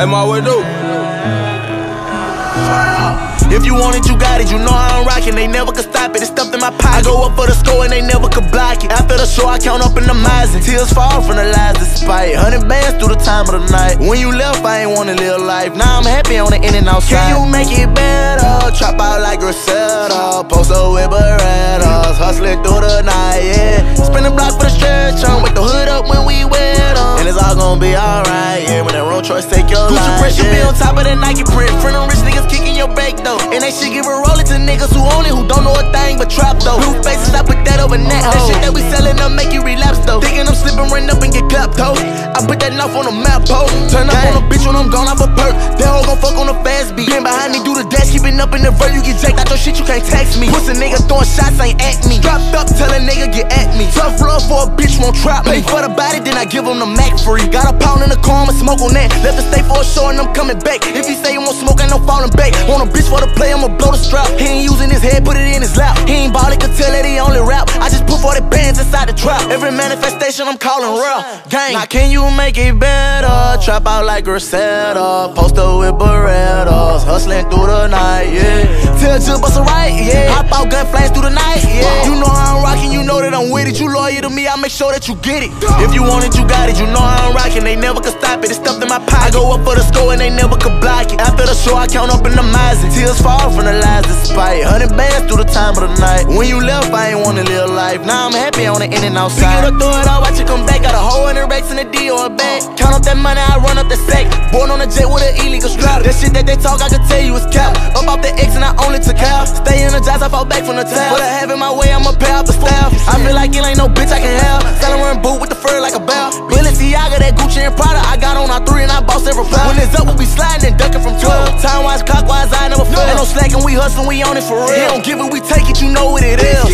Hey, my way do. If you want it, you got it, you know how I'm rockin'. They never could stop it, it's stuffed in my pocket. I go up for the score and they never could block it. After the show, I count up in the miles and tears fall from the lies despite 100 bands through the time of the night. When you left, I ain't wanna live life. Now I'm happy on the in and outside. Can you make it better? Trap out like Griselda, post up with Berettas, hustling through the night, yeah. Spin the block for the stretch on, wake the hood up when we wet on. And it's all gonna be alright, yeah. When that wrong choice take your life, Gucci pressure be on top of that Nike print. Friend of rich niggas kicking your bake though. And they shit give a rollin' to niggas who own it, who don't know a thing but trap though. Blue faces, I put that over net. That shit that we sellin' up make you relapse though. Thinking I'm slippin', run up and get clapped though. I put that knife on the map pole. Turn up on a bitch when I'm gone off a perk. That hoe gon' fuck on the fast beat. Been behind me, do the dash, keepin' up in the vert. You get jacked out your shit, you can't text me. Pussy nigga throwing shots, ain't at me. Dropped up, tell a nigga get at me. Tough love for a bitch, won't trap me. Pay for the body, then I give him the Mac free. Got a pound in the car, I'ma smoke on that. Left the state for a show and I'm coming back. If he say you won't smoke, ain't no falling back. Want a bitch for the play, I'ma blow the strap. He ain't using his head, put it in his lap. He ain't ballin', could tell that he only rap. I just put 40 bands inside the trap. Every manifestation I'm calling real. Gang. Now can you make it better? Trap out like Griselda, post up with Berettas, hustling through the night, yeah. Tell Jill bust a right, yeah. Hop out, gun flames through the night, yeah. You know how I'm rockin', you know that I'm with it. You loyal to me, I make sure that you get it. If you want it, you got it. You know how I'm rockin', they never could stop it. It's stuffed in my pocket. I go up for the score and they never could block it. After the show, I count up in the miles and tears fall from the lies despite 100 bands through the time of the night. When you left, I ain't wanna live life. Now I'm happy on the in and outside. Pick it up, throw it out, watch it come back. Got a whole 100 racks in the D or a bag. Count up that money, I run up the sack. Born on a jet with an illegal strap. That shit that they talk, I could tell you is cap. Up off the X and I only took out. Stay energized, I fall back from the tab. But I have it my way, I'ma pay off the staff. I feel like it ain't no bitch I can have. Selling run boot with the fur like a bell. Balenciaga, that Gucci and Prada. I got on R3 and I bought several pounds. When it's up, we be sliding and ducking from 12. Time wise, clockwise, I never fail. Ain't no slacking, we hustlin', we on it for real. He don't give it, we take it, you know what it is.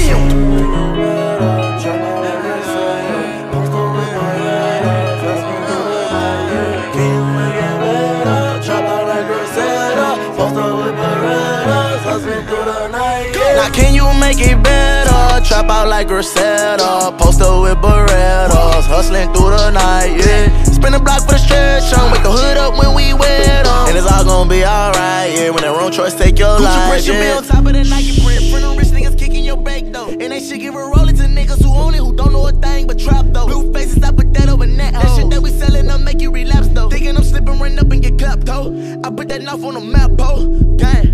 Now can you make it better? Trap out like Griselda, post up with Berettas, hustling through the night, yeah. Spin the block for the stretch on, wake the hood up when we wet on. And it's all gonna be alright, yeah. When that wrong choice take your life, yeah. Gucci pressure be on top of that Nike print. Friend of rich niggas kicking your bake though. And they shit give a rollin' to niggas who own it, who don't know a thing but trap though. Blue faces, I put that over net. That shit that we sellin' up make you relapse though. Thinking I'm slippin', run up and get clapped though. I put that knife on the map pole, gang.